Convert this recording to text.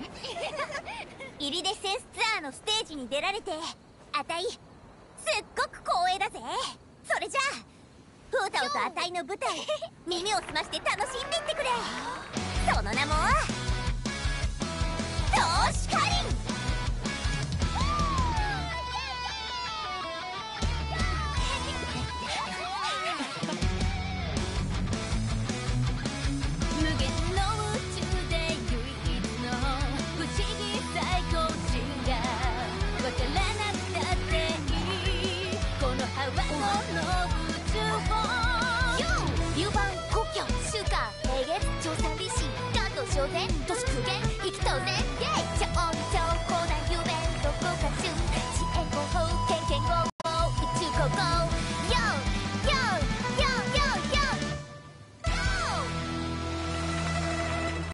イリデッセンスツアーのステージに出られてあたいすっごく光栄だぜ。それじゃあフータオとあたいの舞台耳を澄まして楽しんでいってくれ。その名も投資カリン。 無限の宇宙で唯一の不思議最高値がわからなくたっていいこのハワの宇宙を流番故郷週間平月調査利子関東小前都市空間生きとぜ